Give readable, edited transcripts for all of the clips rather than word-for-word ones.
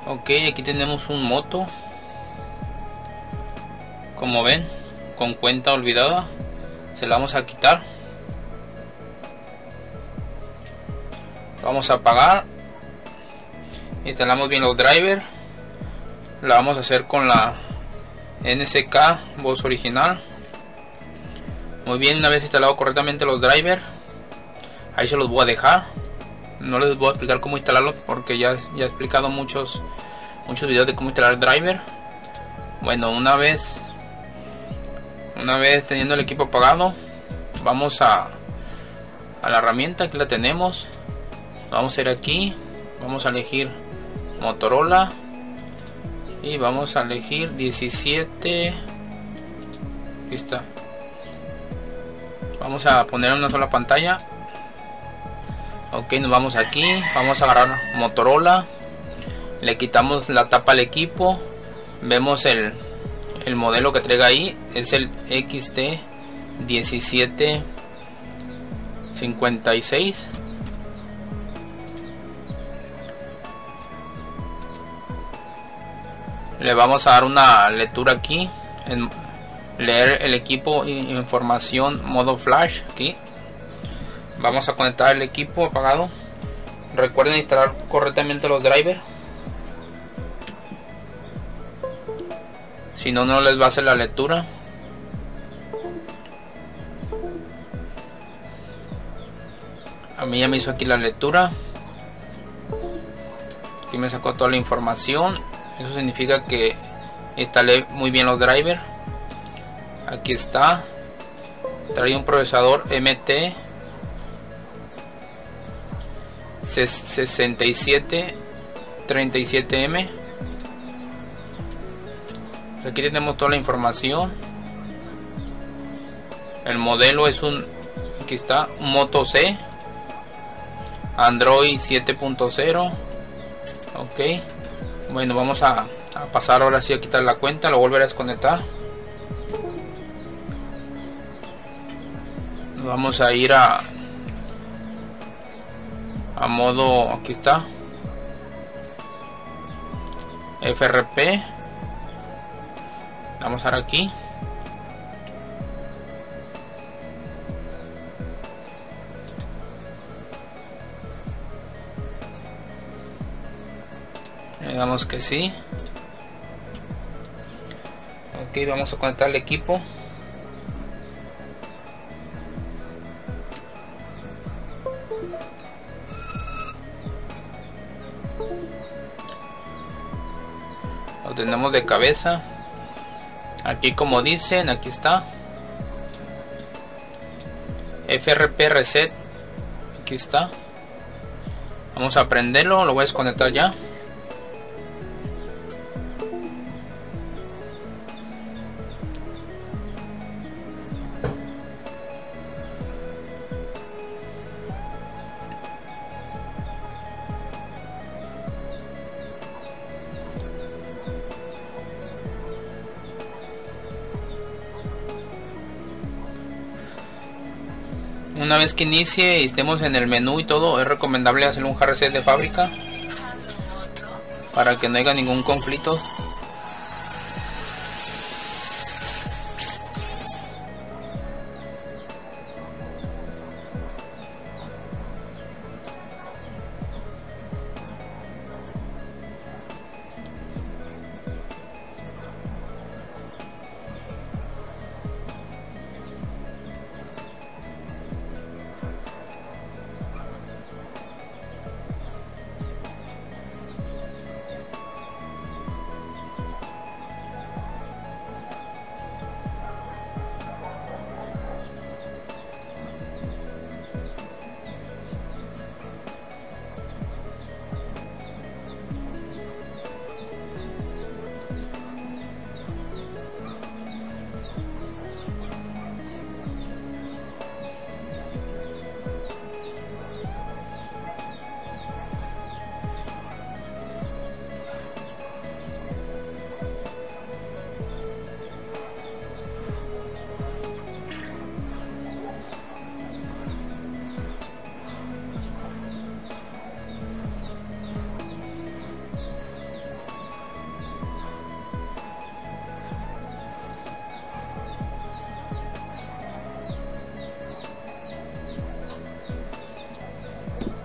Ok, aquí tenemos un moto, como ven, con cuenta olvidada. Se la vamos a quitar, vamos a apagar, instalamos bien los drivers. La vamos a hacer con la NSK voz original. Muy bien, una vez instalado correctamente los drivers, ahí se los voy a dejar. No les voy a explicar cómo instalarlos porque ya he explicado muchos videos de cómo instalar el driver. Bueno, una vez teniendo el equipo apagado, vamos a la herramienta. Aquí la tenemos. Vamos a ir aquí, vamos a elegir Motorola y vamos a elegir 17. Aquí está. Vamos a poner una sola pantalla. Ok, nos vamos aquí, vamos a agarrar Motorola, le quitamos la tapa al equipo, vemos el modelo que traiga ahí, es el XT1756. Le vamos a dar una lectura aquí, en leer el equipo, información, modo flash. Aquí vamos a conectar el equipo apagado. Recuerden instalar correctamente los drivers, si no, no les va a hacer la lectura. A mí ya me hizo aquí la lectura. Aquí me sacó toda la información. Eso significa que instalé muy bien los drivers. Aquí está. Trae un procesador MT 6737M. Aquí tenemos toda la información. El modelo es aquí está, un Moto C, Android 7.0. Ok, bueno, vamos a pasar ahora sí a quitar la cuenta. Lo volveré a desconectar. Vamos a ir a modo, aquí está, FRP. Vamos a dar aquí. Le damos que sí. Ok, vamos a conectar el equipo. Lo tenemos de cabeza. Aquí, como dicen, aquí está FRP reset. Aquí está. Vamos a prenderlo. Lo voy a desconectar ya. Una vez que inicie y estemos en el menú y todo, es recomendable hacer un hard reset de fábrica para que no haya ningún conflicto.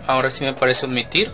Ahora sí me parece admitir.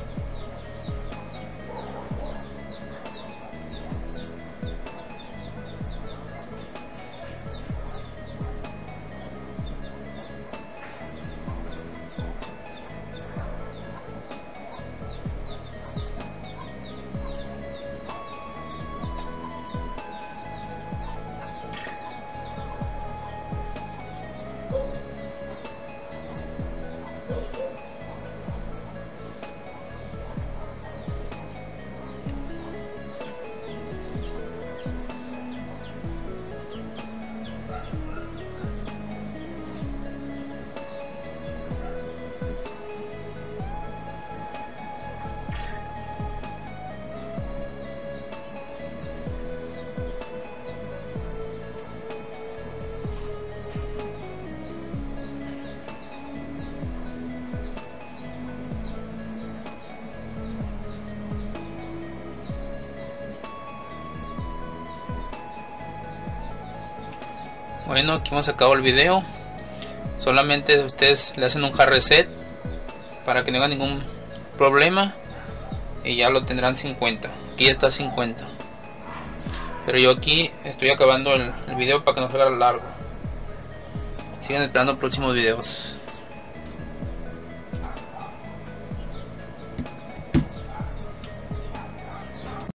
Bueno, aquí hemos acabado el video. Solamente ustedes le hacen un hard reset para que no haya ningún problema y ya lo tendrán 50. Aquí ya está 50, pero yo aquí estoy acabando el video para que no se haga largo. Sigan esperando próximos videos.